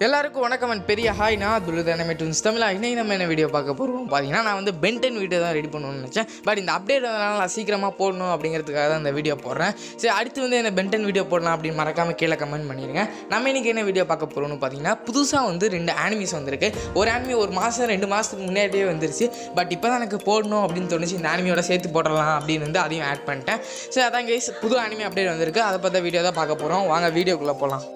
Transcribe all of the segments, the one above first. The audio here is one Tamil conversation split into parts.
எல்லாருக்கும் வணக்கம் அண்ட் பெரிய ஹாய். நான் துலுதானமே டுன்ஸ் தமிழா. இன்னைக்கு நம்ம என்ன வீடியோ பார்க்க போகிறோம் பார்த்தீங்கன்னா, நான் வந்து பென்டென் வீடியோ தான் ரெடி பண்ணணும்னு நினச்சேன். பட் இந்த அப்டேட் வந்தனால நான் சீக்கிரமாக போடணும் அப்படிங்கிறதுக்காக தான் இந்த வீடியோ போடுறேன். சரி, அடுத்து வந்து என்ன பென்டென் வீடியோ போடலாம் அப்படின்னு மறக்காமல் கீழே கமெண்ட் பண்ணிடுங்க. நம்ம இன்றைக்கி என்ன வீடியோ பார்க்க போகிறோம்னு பார்த்தீங்கன்னா, புதுசாக வந்து 2 ஆனிமீஸ் வந்திருக்கு. ஒரு ஆனிமி ஒரு மாதம் 2 மாதத்துக்கு முன்னாடியே வந்துருச்சு. பட் இப்போ தான் எனக்கு போடணும் அப்படின்னு தோணுச்சு. இந்த ஆனிமியோட சேர்த்து போடலாம் அப்படின்னு வந்து அதையும் ஆட் பண்ணிட்டேன். சரி, அதான் கைஸ் புது ஆனிமி அப்டேட் வந்திருக்கு. அதை பற்றி வீடியோ தான் பார்க்க போகிறோம். வாங்க வீடியோக்குள்ளே போகலாம்.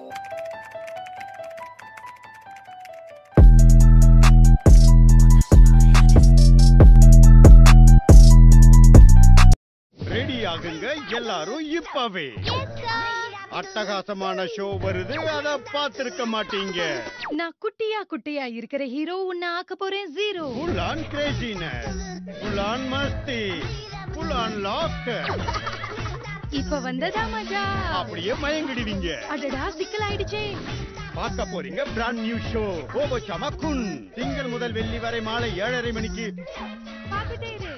எல்லாரும் இப்பவே அட்டகாசமான ஷோ வருது, அத பாத்திருக்க மாட்டீங்க. நான் குட்டியா இருக்கிற ஹீரோ உன்னை ஆக்க போறேன் zero. Full on craziness, full on மஸ்தி, ஃபுல் ஆன் லாஃப்டர். இப்ப வந்ததா மஜா, அப்படியே மயங்கிடுவீங்க. அடடா சிக்கல் ஆயிடுச்சே. பார்க்க போறீங்க பிராண்ட் நியூ ஷோ ஓபோச்சாமா-kun. திங்கள் முதல் வெள்ளி வரை மாலை 7:30 மணிக்கு. பாத்துட்டே இரு.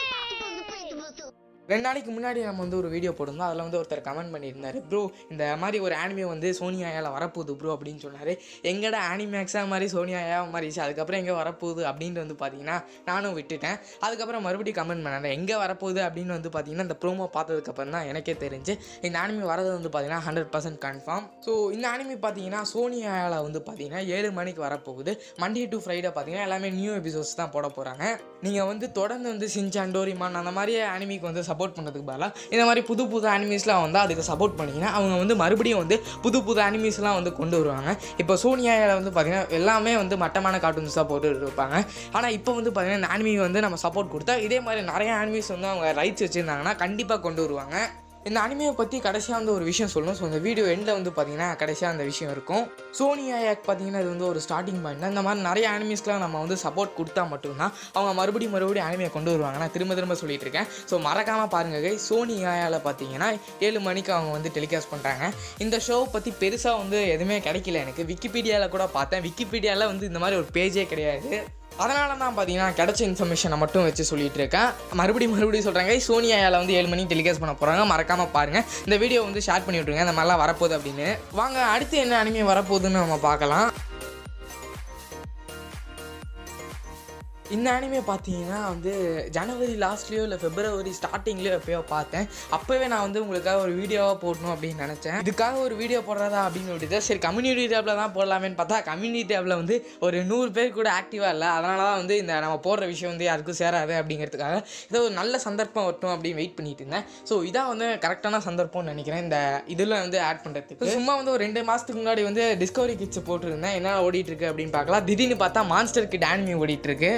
2 நாளைக்கு முன்னாடி நம்ம வந்து ஒரு வீடியோ போட்டிருந்தோம். அதில் வந்து ஒருத்தர் கமெண்ட் பண்ணியிருந்தார், ப்ரோ இந்த மாதிரி ஒரு ஆனிமே வந்து சோனி ஆயாவில் வரப்போகுது ப்ரோ அப்படின்னு சொன்னார். எங்கடா ஆனிமேக்ஸாக மாதிரி சோனி ஆயா மாறிச்சு, அதுக்கப்புறம் எங்கே வரப்போகுது அப்படின்ட்டு வந்து பார்த்தீங்கன்னா நானும் விட்டுட்டேன். அதுக்கப்புறம் மறுபடியும் கமெண்ட் பண்ணேன், எங்கே வரப்போகுது அப்படின்னு வந்து பார்த்தீங்கன்னா இந்த ப்ரோமோ பார்த்ததுக்கப்புறம் தான் எனக்கே தெரிஞ்சு இந்த ஆனிமி வரது வந்து பார்த்தீங்கன்னா 100% கன்ஃபார்ம். ஸோ இந்த ஆனிமி பார்த்தீங்கன்னா சோனி ஆயாவில் வந்து பார்த்தீங்கன்னா 7 மணிக்கு வரப்போகுது. மண்டே டு ஃப்ரைடே பார்த்தீங்கன்னா எல்லாமே நியூ எபிசோட்ஸ் தான் போட போகிறாங்க. நீங்கள் வந்து தொடர்ந்து வந்து சின்சான், டோரிமான் அந்த மாதிரி ஆனிமிக்கு வந்து சப்போர்ட் பண்ணுறதுக்கு பதிலாக இந்த மாதிரி புது அனிமீஸ்லாம் வந்து அதுக்கு சப்போர்ட் பண்ணிங்கன்னா அவங்க வந்து மறுபடியும் வந்து புது அனிமீஸ்லாம் வந்து கொண்டு வருவாங்க. இப்போ சோனியாவில் வந்து பார்த்திங்கன்னா எல்லாமே வந்து மட்டமான கார்ட்டூன்ஸ் தான் போட்டு இருப்பாங்க. ஆனால் இப்போ வந்து பார்த்திங்கன்னா இந்த ஆனிமி வந்து நம்ம சப்போர்ட் கொடுத்தா இதே மாதிரி நிறைய ஆனிமீஸ் வந்து அவங்க ரைட்ஸ் வச்சுருந்தாங்கன்னா கண்டிப்பாக கொண்டு வருவாங்க. இந்த அனிமையை பற்றி கடைசியாக வந்து ஒரு விஷயம் சொல்லணும். ஸோ இந்த வீடியோ எண்டில் வந்து பார்த்திங்கன்னா கடைசியாக அந்த விஷயம் இருக்கும். சோனி ஆயாக்கு பார்த்திங்கன்னா இது வந்து ஒரு ஸ்டார்டிங் பாயிண்ட் தான். இந்த மாதிரி நிறைய அனிமீஸ்லாம் நம்ம வந்து சப்போர்ட் கொடுத்தா மட்டும்தான் அவங்க மறுபடியும் அனிமையை கொண்டு வருவாங்க. நான் திரும்ப சொல்லிட்டு இருக்கேன். ஸோ மறக்காமல் பாருங்கள். சோனி ஆயாவில் பார்த்தீங்கன்னா 7 மணிக்கு அவங்க வந்து டெலிகாஸ்ட் பண்ணுறாங்க. இந்த ஷோ பற்றி பெருசாக வந்து எதுவுமே கிடைக்கல எனக்கு. விக்கிபீடியாவில் கூட பார்த்தேன். விக்கிபீடியாவில் வந்து இந்த மாதிரி ஒரு பேஜே கிடையாது. அதனால தான் பார்த்தீங்கன்னா கிடைச்ச இன்ஃபர்மேஷனை மட்டும் வச்சு சொல்லிட்டு இருக்கேன். மறுபடியும் சொல்கிறாங்க, சோனி ஆயாவில் வந்து 7 மணிக்கு டெலிகாஸ்ட் பண்ண போகிறாங்க. மறக்காமல் பாருங்கள். இந்த வீடியோ வந்து ஷேர் பண்ணி விட்ருங்க இந்த மாதிரிலாம் வரப்போகுது அப்படின்னு. வாங்க அடுத்து என்ன அனிமே வரப்போகுதுன்னு நம்ம பார்க்கலாம். இந்த அனிமே பார்த்தீங்கன்னா வந்து ஜனவரி லாஸ்ட்லேயோ இல்லை பிப்ரவரி ஸ்டார்டிங்லேயோ எப்போயோ பார்த்தேன். அப்போவே நான் வந்து உங்களுக்காக ஒரு வீடியோவாக போடணும் அப்படின்னு நினச்சேன். இதுக்காக ஒரு வீடியோ போடுறதா அப்படின்னு விட்டுதான் சரி கம்யூனிட்டி டேப்பில் தான் போடலாமேன்னு பார்த்தா கம்யூனிட்டி டேப்பில் வந்து ஒரு 100 பேர் கூட ஆக்டிவாக இல்லை. அதனால தான் வந்து இந்த நம்ம போடுற விஷயம் வந்து யாருக்கும் சேராது அப்படிங்கிறதுக்காக ஏதோ ஒரு நல்ல சந்தர்ப்பம் வரட்டும் அப்படின்னு வெயிட் பண்ணிட்டு இருந்தேன். ஸோ இதான் வந்து கரெக்டான சந்தர்ப்பம்னு நினைக்கிறேன் இந்த இதில் வந்து ஆட் பண்ணுறதுக்கு. சும்மா வந்து ஒரு 2 மாதத்துக்கு முன்னாடி வந்து டிஸ்கவரி கிட்ஸ் போட்டுருந்தேன். என்ன ஓடிட்டு இருக்கு அப்படின்னு பார்க்கலாம். திடீர்னு பார்த்தா மான்ஸ்டர் கிட் ஆனிமி ஓடிட்டு இருக்கு.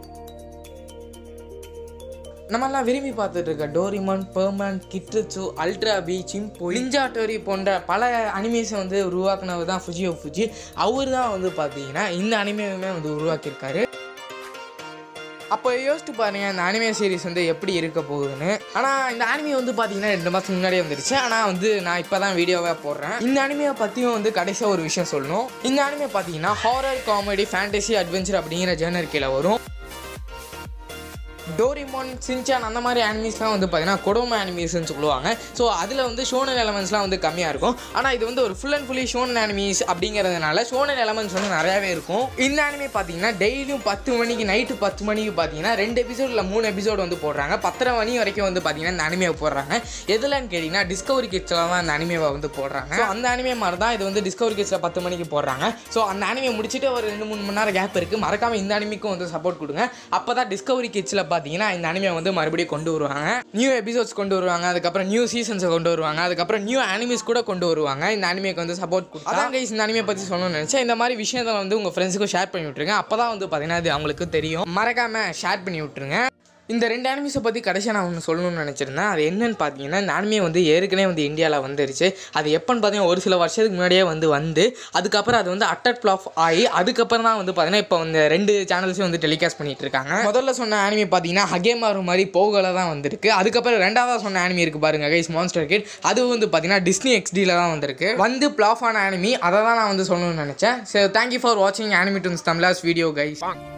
நம்மெல்லாம் விரும்பி பார்த்துட்டு இருக்க Doraemon, Perman, Kiteretsu, Ultra B, சிம்பு, நிஞ்சா டோரி போன்ற பல அனிமேஷன் வந்து உருவாக்குனவர் தான் ஃபுஜியோ. அவர் தான் வந்து பார்த்தீங்கன்னா இந்த அனிமேவுமே வந்து உருவாக்கியிருக்காரு. அப்போ யோசிச்சு பாருங்கள் இந்த அனிமே சீரிஸ் வந்து எப்படி இருக்க போகுதுன்னு. ஆனால் இந்த அனிமே வந்து பார்த்தீங்கன்னா 2 மாதத்துக்கு முன்னாடியே வந்துருச்சு. ஆனால் வந்து நான் இப்போ தான் வீடியோவாக போடுறேன். இந்த அனிமையை பற்றியும் வந்து கடைசியாக ஒரு விஷயம் சொல்லணும். இந்த அனிமே பார்த்தீங்கன்னா ஹாரர், காமெடி, ஃபேண்டசி, அட்வென்ச்சர் அப்படிங்கிற ஜேர்னர் கீழே வரும். டோரிமான், சின்சான் அந்த மாதிரி அனிமீஸ்லாம் வந்து பார்த்தீங்கன்னா கொடோமா அனிமீஸ்ன்னு சொல்லுவாங்க. ஸோ அதில் வந்து ஷோனன் எலமெண்ட்ஸ்லாம் வந்து கம்மியாக இருக்கும். ஆனால் இது வந்து ஒரு full and fully shonen animes அப்படிங்கிறதுனால ஷோனன் எலமெண்ட்ஸ் வந்து நிறையாவே இருக்கும். இந்த அனிமே பார்த்தீங்கன்னா டெய்லியும் 10 மணிக்கு நைட்டு 10 மணிக்கு பார்த்தீங்கன்னா 2 எபிசோட் இல்லை 3 எபிசோடு வந்து போடுறாங்க. 10:30 மணி வரைக்கும் வந்து பார்த்தீங்கன்னா இந்த அனிமேவை போடுறாங்க. எதுலன்னு கேட்டிங்கன்னா டிஸ்கவரி கிட்ஸில் தான் அந்த அனிமேவை வந்து போடுறாங்க. ஸோ அந்த அனிமே மாதிரி தான் இது வந்து டிஸ்கவரி கிட்ஸில் 10 மணிக்கு போடுறாங்க. ஸோ அந்த அனிமே முடிச்சுட்டு ஒரு 2-3 மணி நேரம் கேப் இருக்குது. மறக்காமல் இந்த அனிமைக்கும் வந்து சப்போர்ட் கொடுங்க. அப்போ தான் டிஸ்கவரி கிட்ஸில் பார்த்தீங்கன்னா இந்த அனிமே வந்து மறுபடியும் கொண்டு வருவாங்க. நியூ எபிசோட்ஸ் கொண்டு வருவாங்க. அதுக்கப்புறம் நியூ சீசன்ஸை கொண்டு வருவாங்க. அதுக்கப்புறம் நியூ அனிமேஸ் கூட கொண்டு வருவாங்க. இந்த அனிமேக்கு வந்து சப்போர்ட் கொடுத்து அதான் கைஸ் இந்த அனிமே பற்றி சொல்லணும்னு நினச்சேன். இந்த மாதிரி விஷயத்தை வந்து உங்கள் ஃப்ரெண்ட்ஸுக்கும் ஷேர் பண்ணி விட்டுருங்க. அப்போ தான் வந்து பார்த்தீங்கன்னா அது அவங்களுக்கு தெரியும். மறக்காமல் ஷேர் பண்ணி விட்டுருங்க. இந்த 2 அனிமீஸை பற்றி கடைசியாக நான் ஒன்று சொல்லணும்னு நினச்சிருந்தேன். அது என்னன்னு பார்த்தீங்கன்னா இந்த அனிமே வந்து ஏற்கனவே வந்து இந்தியாவில் வந்துருச்சு. அது எப்போன்னு பார்த்தீங்கன்னா ஒரு சில வருஷத்துக்கு முன்னாடியே வந்து அதுக்கப்புறம் அது வந்து அட்டர் ஃப்ளாப் ஆகி அதுக்கப்புறம் தான் வந்து பார்த்தீங்கன்னா இப்போ வந்து 2 சேனல்ஸும் வந்து டெலிகாஸ்ட் பண்ணிட்டு இருக்காங்க. முதல்ல சொன்ன அனிமே பார்த்தீங்கன்னா ஹகேமாரு மாதிரி போகல தான் வந்திருக்கு. அதுக்கப்புறம் 2ஆவதாக சொன்ன அனிமே இருக்குது பாருங்க கைஸ், மான்ஸ்டர் கிட். அது வந்து பார்த்தீங்கன்னா டிஸ்னி XDல தான் வந்திருக்கு. வந்து ஃப்ளாப் ஆன அனிமி அதை தான் நான் வந்து சொல்லணும்னு நினச்சேன். ஸோ தேங்க்யூ ஃபார் வாட்சிங் அனிமி டுன்ஸ் தமிழாஸ் வீடியோ கைஸ்.